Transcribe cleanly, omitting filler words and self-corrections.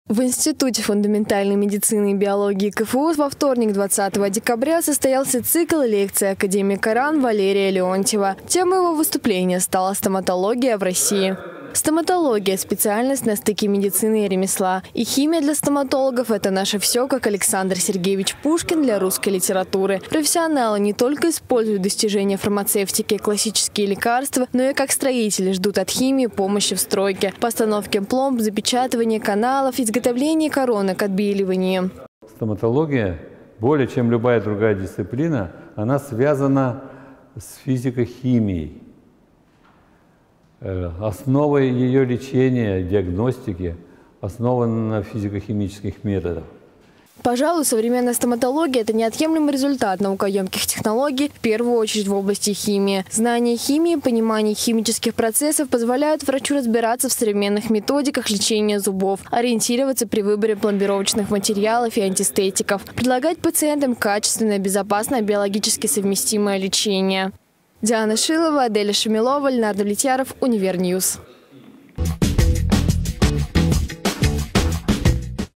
В Институте фундаментальной медицины и биологии КФУ во вторник, 20 декабря, состоялся цикл лекций академика РАН Валерия Леонтьева. Темой его выступления стала стоматология в России. Стоматология – специальность на стыке медицины и ремесла. И химия для стоматологов – это наше все, как Александр Сергеевич Пушкин для русской литературы. Профессионалы не только используют достижения фармацевтики и классические лекарства, но и как строители ждут от химии помощи в стройке, постановке пломб, запечатывании каналов, изготовлении коронок, отбеливании. Стоматология, более чем любая другая дисциплина, она связана с физико-химией. Основой ее лечения, диагностики основана на физико-химических методах. Пожалуй, современная стоматология – это неотъемлемый результат наукоемких технологий, в первую очередь в области химии. Знание химии, понимание химических процессов позволяют врачу разбираться в современных методиках лечения зубов, ориентироваться при выборе пломбировочных материалов и антистетиков, предлагать пациентам качественное, безопасное, биологически совместимое лечение. Диана Шилова, Аделя Шамилова, Леонард Влетьяров, Универньюз.